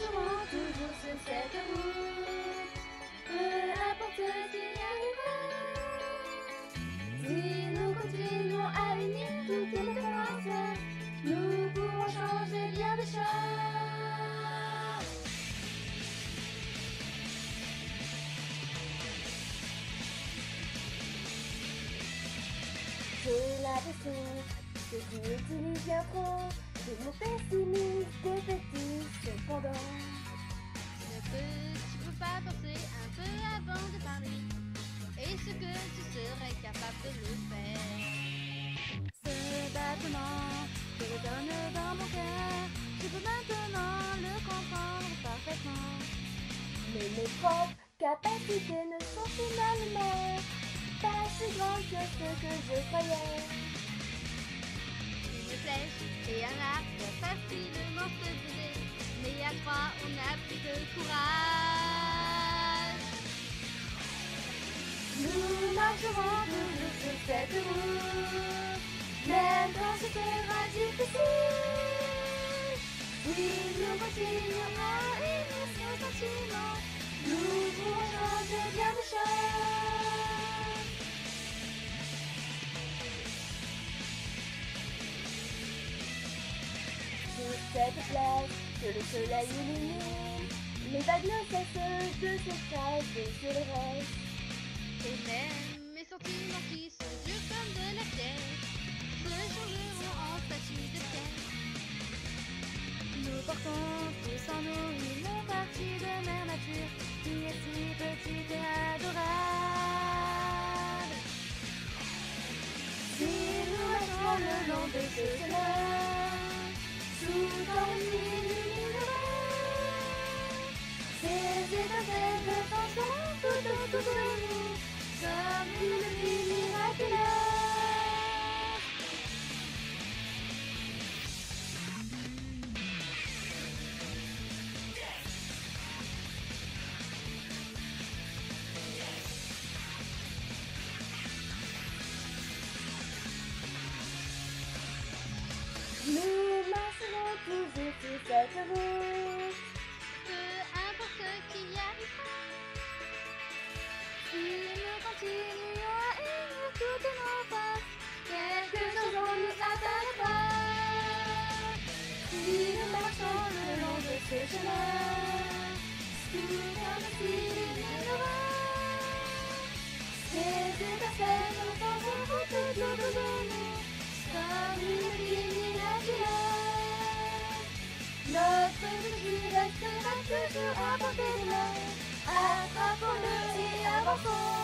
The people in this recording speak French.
marcherons toujours sur cette route, peu importe ce qui arrivera. Si nous continuons à unir toutes les différences, nous pourrons changer bien des choses. J'ai l'impression que tu utilises bien trop de mots pessimistes et petits cependant. Tu peux pas penser un peu avant de parler? Est-ce que tu serais capable de le faire? Ce battement qui résonne dans mon cœur, je peux maintenant le comprendre parfaitement. Mais mes propres capacités ne sont finalement pas si grandes que ce que je croyais. Une flèche et un arc peuvent facilement se briser, mais à trois on a plus de courage. Nous marcherons toujours sur cette route, même quand ce sera difficile. Si nous continuons à unir ce sentiment, nous pourrons changer bien des choses. Sur cette place que le soleil illumine, les vagues ne cessent de s'écraser sur les roches. Et même mes sentiments qui sont durs comme de la pierre se changeront en statues de pierre. Nous portons tous en nous une partie de mère nature qui est si petite et adorable. Si nous marchons le long de ce chemin, soudain on illuminera ces étincelles de changement tout autour de nous, comme une vie miraculeuse. Nous marcherons toujours sur cette route, Peu importe ce qui y arrivera. si nous continuons à unir toutes nos forces, quelque chose en nous atteindra. Si nous marchons le long de ce chemin, soudain le ciel illuminera. Ces étincelles nous changeront tout autour de nous, comme une vie miraculeuse. Notre Jésus restera toujours à portée de main. Attrapons-le et avançons.